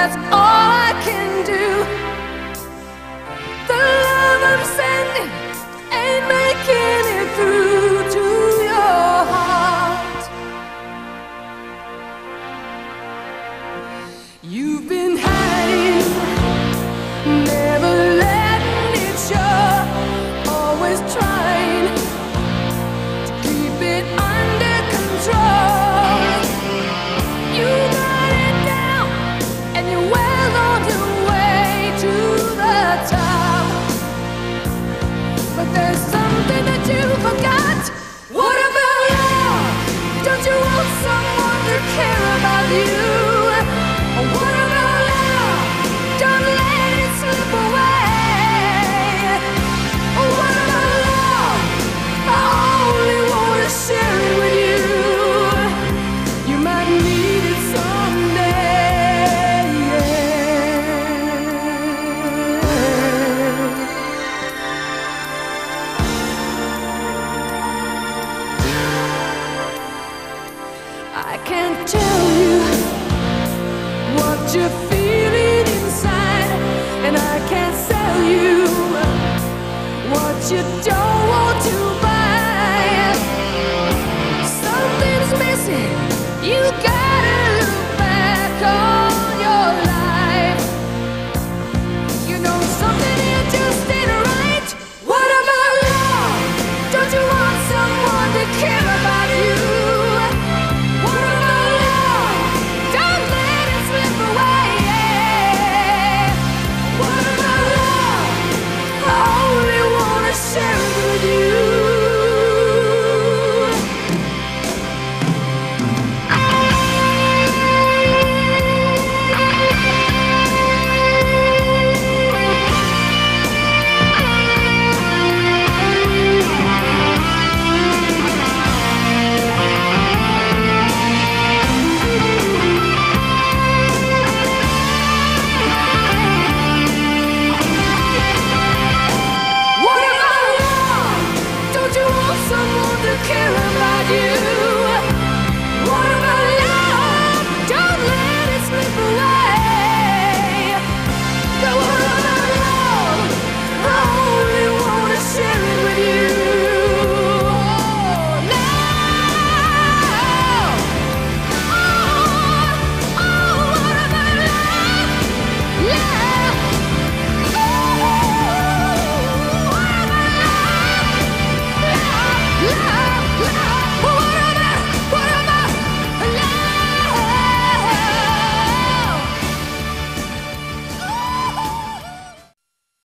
that's all I can do. The love I'm sending ain't making it through to your heart. You've been hiding, never letting it show, always trying to keep it under control. You got it down and you're well on your way to the top, but there's something that you forgot. What about love? Don't you want someone to care about you? What about love? Don't let it slip away. What about love? I only want to share it with you. You might need it someday. I can't tell you what you're feeling inside, and I can't sell you what you don't want.